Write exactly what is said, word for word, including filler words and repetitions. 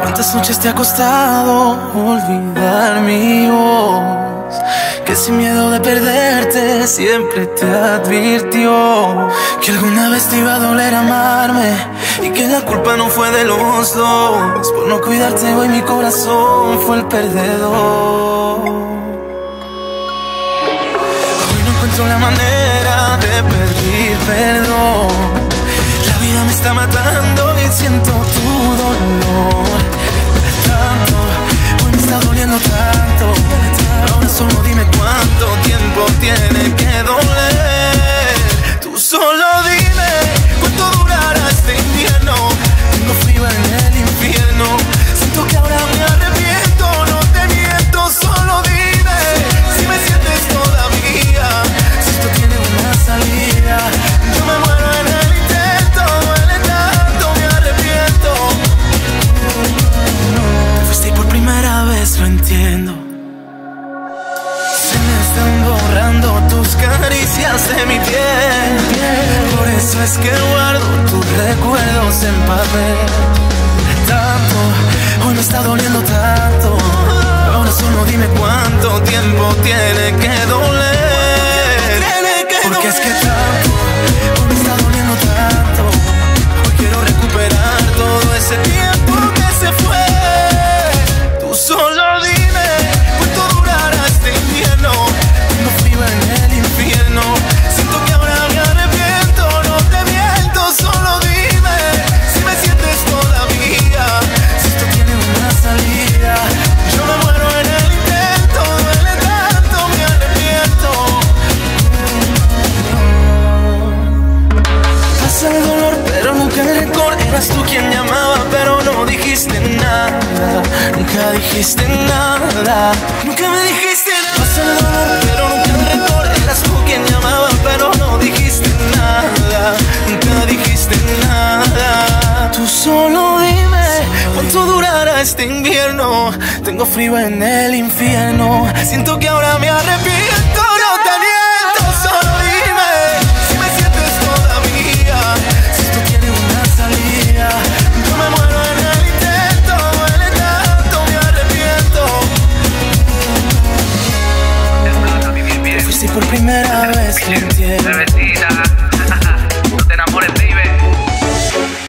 ¿Cuántas noches te ha costado olvidar mi voz? Que sin miedo de perderte siempre te advirtió que alguna vez te iba a doler amarme y que la culpa no fue de los dos. Por no cuidarte hoy mi corazón fue el perdedor. Hoy no encuentro la manera de pedir perdón. La vida me está matando y siento tu dolor. Tanto, hoy me está doliendo tanto. Ahora solo dime cuánto tiempo tiene que doler. Tú solo dime cuánto durará este invierno. Tengo frío en el infierno. Siento que ahora me arrepiento. No te miento, solo dime si me sientes todavía. Si esto tiene una salida, yo me muero en el intento. Duele tanto, me arrepiento. Te fuiste por primera vez, lo entiendo. Están borrando tus caricias de mi piel. Por eso es que guardo tus recuerdos en papel. Tanto, hoy me está doliendo tanto. Ahora solo dime cuánto tiempo tiene que doler. Porque es que tanto, hoy me está doliendo tanto. Hoy quiero recuperar todo ese tiempo que se fue. Tú solo dime cuánto durará este invierno. Tengo frío en el infierno. Siento que ahora me arrepiento. No te miento, solo dime si me sientes todavía. Si esto tiene una salida, yo me muero en el intento. Duele tanto, me arrepiento. Pasa el dolor, pero nunca el rencor. Eras tú quien llamaba, pero no dijiste nada. Nunca dijiste nada. Nunca me dijiste nada. Pasa el dolor, pero nunca el rencor. Eras tú quien llamaba, pero no dijiste nada. Nunca dijiste nada. Tú solo dime cuánto durará este invierno. Tengo frío en el infierno. Siento que ahora me arrepiento. No te miento, solo dime si me sientes todavía. Si esto tiene una salida, yo me muero en el intento. Duele tanto, me arrepiento. Te fuiste por primera vez, lo entiendo.